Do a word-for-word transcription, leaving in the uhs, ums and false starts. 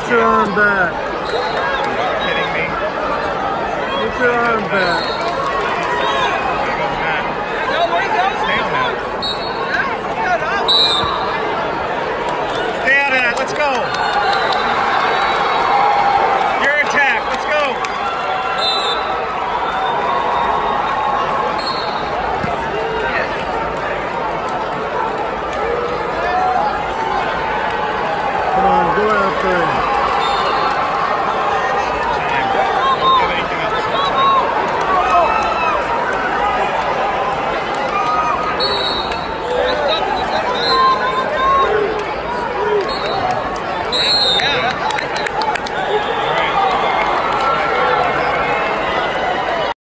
Put your arm back. Are you kidding me? Put your arm back. Stay on that. Stay on that. Let's go.